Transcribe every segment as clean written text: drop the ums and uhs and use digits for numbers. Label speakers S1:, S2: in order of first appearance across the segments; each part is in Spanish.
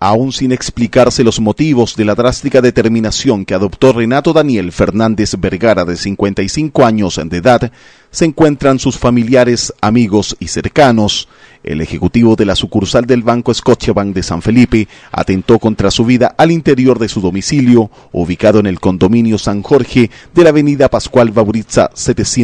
S1: Aún sin explicarse los motivos de la drástica determinación que adoptó Renato Daniel Fernández Vergara, de 55 años de edad, se encuentran sus familiares, amigos y cercanos. El ejecutivo de la sucursal del Banco Scotiabank de San Felipe atentó contra su vida al interior de su domicilio, ubicado en el condominio San Jorge de la avenida Pascual Bauriza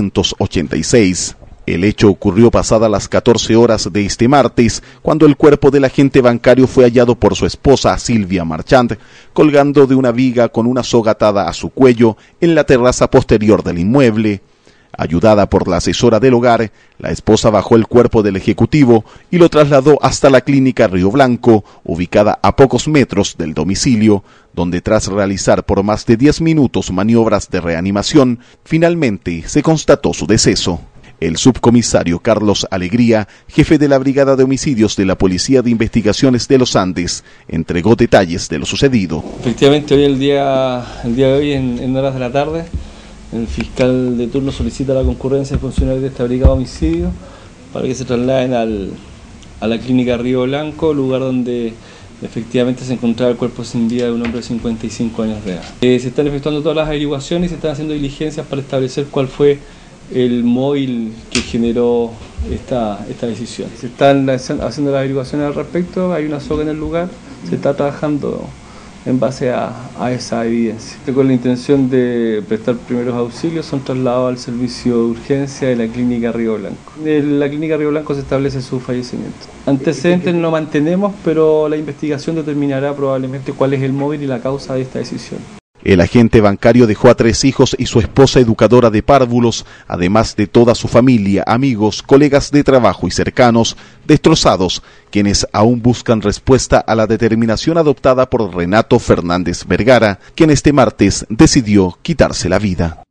S1: 786. El hecho ocurrió pasadas las 14 horas de este martes, cuando el cuerpo del agente bancario fue hallado por su esposa Silvia Marchand, colgando de una viga con una soga atada a su cuello en la terraza posterior del inmueble. Ayudada por la asesora del hogar, la esposa bajó el cuerpo del ejecutivo y lo trasladó hasta la clínica Río Blanco, ubicada a pocos metros del domicilio, donde tras realizar por más de 10 minutos maniobras de reanimación, finalmente se constató su deceso. El subcomisario Carlos Alegría, jefe de la Brigada de Homicidios de la Policía de Investigaciones de los Andes, entregó detalles de lo sucedido.
S2: Efectivamente, hoy el día de hoy, en horas de la tarde, el fiscal de turno solicita la concurrencia de funcionarios de esta Brigada de Homicidios para que se trasladen a la clínica Río Blanco, lugar donde efectivamente se encontraba el cuerpo sin vida de un hombre de 55 años de edad. Se están efectuando todas las averiguaciones y se están haciendo diligencias para establecer cuál fue el móvil que generó esta decisión. Se están haciendo las averiguaciones al respecto, hay una soga en el lugar, se está trabajando en base a esa evidencia. Con la intención de prestar primeros auxilios, son trasladados al servicio de urgencia de la clínica Río Blanco. En la clínica Río Blanco se establece su fallecimiento. Antecedentes no mantenemos, pero la investigación determinará probablemente cuál es el móvil y la causa de esta decisión.
S1: El agente bancario dejó a 3 hijos y su esposa educadora de párvulos, además de toda su familia, amigos, colegas de trabajo y cercanos, destrozados, quienes aún buscan respuesta a la determinación adoptada por Renato Fernández Vergara, quien este martes decidió quitarse la vida.